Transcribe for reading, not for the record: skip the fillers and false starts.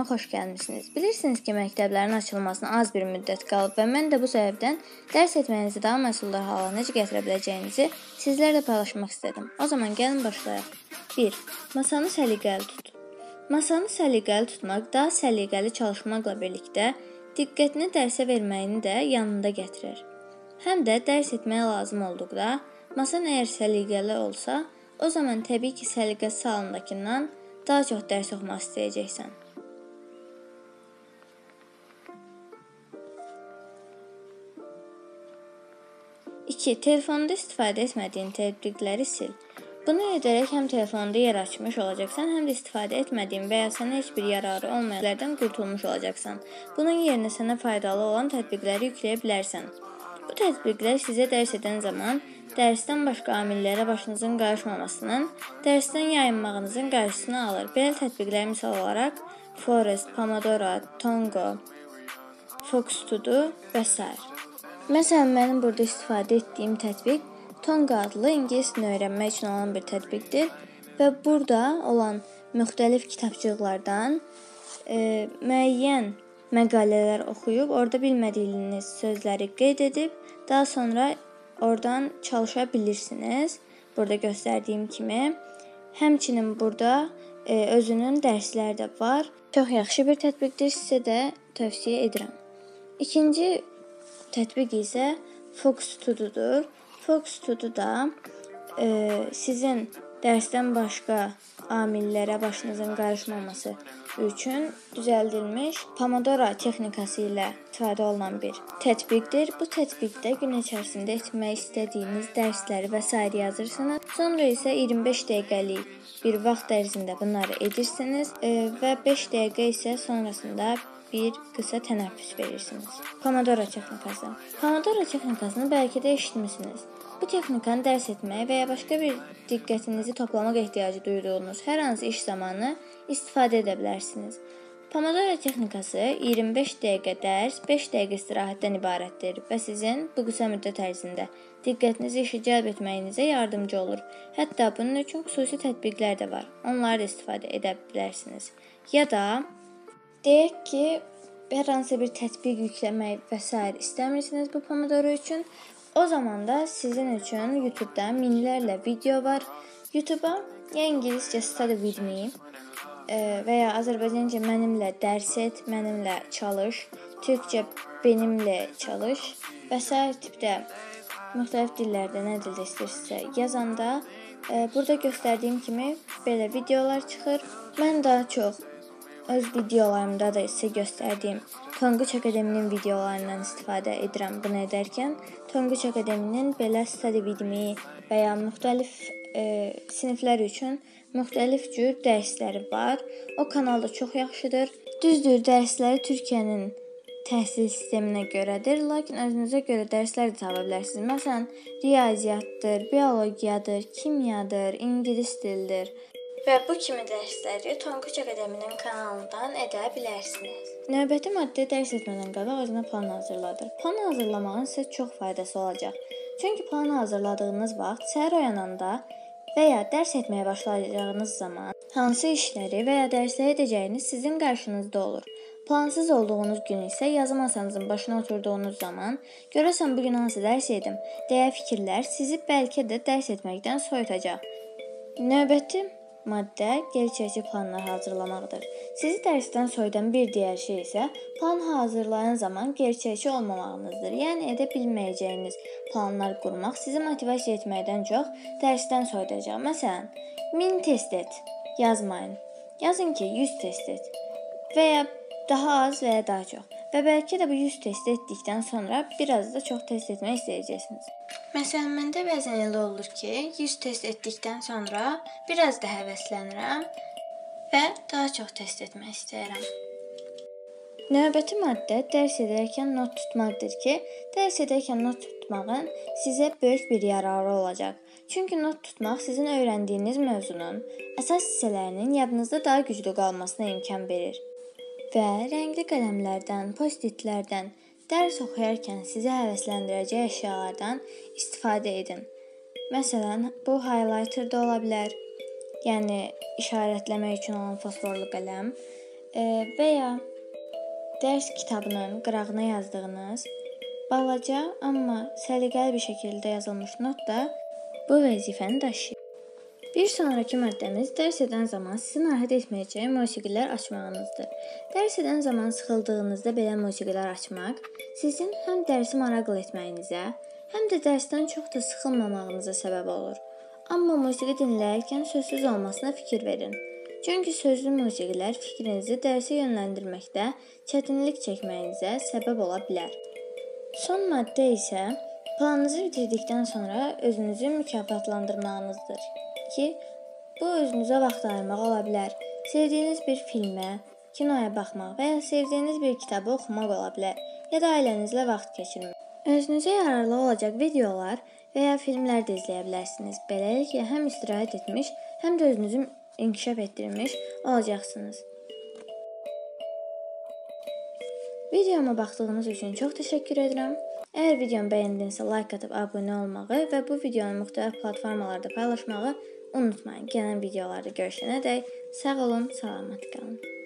kanalıma xoş gəlmisiniz. Bilirsiniz ki, məktəblərin açılmasına az bir müddət qalıb və mən də bu səbəbdən dərs etməyinizi daha məsuldar hala necə gətirə biləcəyinizi sizlərlə paylaşmaq istədim. O zaman gəlin başlayaq. 1. Masanı səliqəli tut. Masanı səliqəli tutmaq daha səliqəli çalışmaqla birlikdə diqqətini dərsə verməyini də yanında gətirir. Həm də dərs etməyə lazım olduqda masan əgər səliqəli olsa, o zaman təbii ki, səliqəsiz halındakindən daha çox dərs oxumaq istəyəcəksən. 2. Telefonda istifadə etmədiyin tətbiqləri sil. Bunu edərək həm telefonda yer açmış olacaqsan, həm də istifadə etmədiyin və ya sənə heç bir yararı olmayanlardan qurtulmuş olacaqsan. Bunun yerinə sənə faydalı olan tətbiqləri yükləyə bilərsən. Bu tətbiqlər sizə dərs edən zaman dərsdən başqa amillərə başınızın qarışmamasının, dərsdən yayınmağınızın qarşısını alır. Belə tətbiqlər misal olaraq Forest, Pomodoro, Tongo, Foxtudo və s. Məsələn, mənim burada istifadə etdiyim tətbiq Tongo adlı ingilis dilini öyrənmək üçün olan bir tətbiqdir və burada olan müxtəlif kitabçıqlardan müəyyən məqalələr oxuyub, orada bilmədiyiniz sözləri qeyd edib, daha sonra oradan çalışa bilirsiniz. Burada göstərdiyim kimi. Həmçinin burada özünün dərsləri də var. Çox yaxşı bir tətbiqdir, sizə də tövsiyə edirəm. İkinci tətbiq isə Foxtudo'dur. Foxtudo da sizin dərsdən başqa amillərə başınızın qarışmaması üçün düzəldilmiş Pomodoro texnikası ilə istifadə olunan bir tətbiqdir. Bu tətbiqdə gün içərisində etmək istədiyiniz dərsləri və s. yazırsınız. Sonra isə 25 dəqiqəlik bir vaxt ərzində bunları edirsiniz və 5 dəqiqə isə sonrasında bir qısa tənəffüs verirsiniz. Pomodoro texnikası. Pomodoro texnikasını bəlkə də eşitmisiniz. Bu texnikanı dərs etməyə və ya başqa bir diqqətinizi toplamaq ehtiyacı duyduğunuz hər hansı iş zamanı istifadə edə bilərsiniz. Pomodoro texnikası 25 dəqiqə dərs, 5 dəqiqə istirahətdən ibarətdir və sizin bu qısa müddət ərzində diqqətinizi işə cəlb etməyinizə yardımcı olur. Hətta bunun üçün xüsusi tətbiqlər də var. Onları da istifadə edə bilərsiniz. Ya da deyək ki, hər hansı bir tətbiq yükləmək və s. istəmirsiniz bu Pomodoro üçün. O zaman da sizin üçün YouTube-da minlərlə video var. YouTube-a ya ingiliscə study with me və ya Azərbaycanca mənimlə dərs et, mənimlə çalış, türkcə benimlə çalış və s. tipdə müxtəlif dillərdə nə dildə istəyirsinizsə yazanda burada göstərdiyim kimi belə videolar çıxır. Mən daha çox öz videolarımda da sizə göstərdiyim Tonguç Akademinin videolarından istifadə edirəm bunu edərkən. Tonguç Akademinin belə study with me və ya müxtəlif siniflər üçün müxtəlif cür dərsləri var. O kanal da çox yaxşıdır. Düzdür, dərsləri Türkiyənin təhsil sisteminə görədir, lakin özünüzə görə dərslər də tapa bilərsiniz. Məsələn, riyaziyyatdır, biologiyadır, kimyadır, ingilis dilidir. Və bu kimi dərsləri Tonguç Akademinin kanalından edə bilərsiniz. Növbəti maddə dərs etmədən qabaq özünə plan hazırladır. Plan hazırlamağın sizə çox faydası olacaq. Çünki planı hazırladığınız vaxt səhər oyananda və ya dərs etməyə başlayacağınız zaman hansı işləri və ya dərsləri edəcəyiniz sizin qarşınızda olur. Plansız olduğunuz gün isə yazı masanızın başına oturduğunuz zaman görəsən bugün hansı dərs edim deyə fikirlər sizi bəlkə də dərs etməkdən soyutacaq. Növbəti maddə gerçəkçi planlar hazırlamaqdır. Sizi dərsdən soyudan bir digər şey isə plan hazırlayan zaman gerçəkçi olmamağınızdır. Yəni edə bilməyəcəyiniz planlar qurmaq sizi motivasiya etməkdən çox dərsdən soyudacaq. Məsələn, 1000 test et, yazmayın. Yazın ki, 100 test et və ya daha az və ya daha çox. Və bəlkə də bu 100 test etdikdən sonra biraz da çox test etmək istəyəcəksiniz. Məsələn, məndə bəzən elə olur ki, 100 test etdikdən sonra biraz da həvəslənirəm və daha çox test etmək istəyirəm. Növbəti maddə dərs edərkən not tutmaqdır ki, dərs edərkən not tutmağın sizə böyük bir yararı olacaq. Çünki not tutmaq sizin öyrəndiyiniz mövzunun əsas hissələrinin yadınızda daha güclü qalmasına imkan verir. Və rəngli qələmlərdən, post-itlərdən, dərs oxuyarkən sizi həvəsləndirəcək əşyalardan istifadə edin. Məsələn, bu highlighter da ola bilər, yəni işarətləmək üçün olan fosforlu qələm. və ya dərs kitabının qırağına yazdığınız balaca, amma səliqəli bir şəkildə yazılmış not da bu vəzifəni daşıyır. Bir sonraki maddəmiz dərs edən zaman sizi narahat etməyəcək musiqilər açmağınızdır. Dərs edən zaman sıxıldığınızda belə musiqilər açmaq sizin həm dərsi maraqlı etməyinizə, həm də dərsdən çox da sıxılmamağınıza səbəb olur. Amma musiqi dinləyərkən sözsüz olmasına fikir verin. Çünki sözlü musiqilər fikrinizi dərsə yönləndirməkdə çətinlik çəkməyinizə səbəb ola bilər. Son maddə isə planınızı bitirdikdən sonra özünüzü mükafatlandırmağınızdır ki, bu özünüzə vaxt ayırmaq ola bilər. Sevdiyiniz bir filmə, kinoya baxmaq və ya sevdiyiniz bir kitabı oxumaq ola bilər ya da ailənizlə vaxt keçirmək. Özünüzə yararlı olacaq videolar və ya filmlər də izləyə bilərsiniz. Beləliklə, həm istirahət etmiş, həm də özünüzü inkişaf etdirmiş olacaqsınız. Videoma baxdığınız üçün çox təşəkkür edirəm. Əgər videomu bəyəndinizsə, like atıb abunə olmağı və bu videonu müxtəlif platformalarda paylaşmağı unutmayın. Gələn videolarda görüşənədək sağ olun, salamat qalın.